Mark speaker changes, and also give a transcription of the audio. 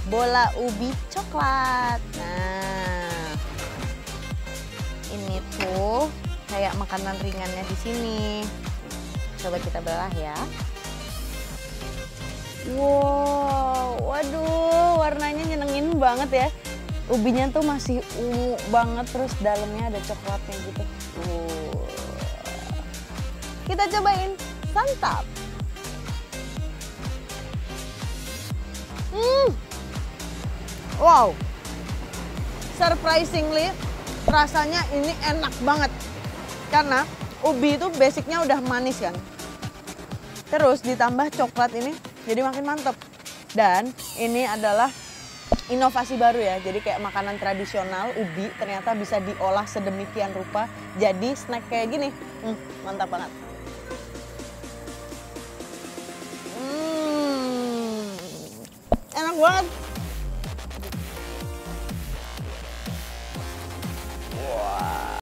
Speaker 1: bola ubi coklat. Nah, ini tuh kayak makanan ringannya di sini. Coba kita belah ya. Wow, waduh, warnanya nyenengin banget ya. Ubinya tuh masih ungu banget, terus dalamnya ada coklatnya gitu. Kita cobain santap. Wow, surprisingly rasanya ini enak banget. Karena ubi itu basicnya udah manis kan. Terus ditambah coklat ini jadi makin mantep. Dan ini adalah inovasi baru ya. Jadi kayak makanan tradisional ubi ternyata bisa diolah sedemikian rupa jadi snack kayak gini. Mantap banget. Enak banget.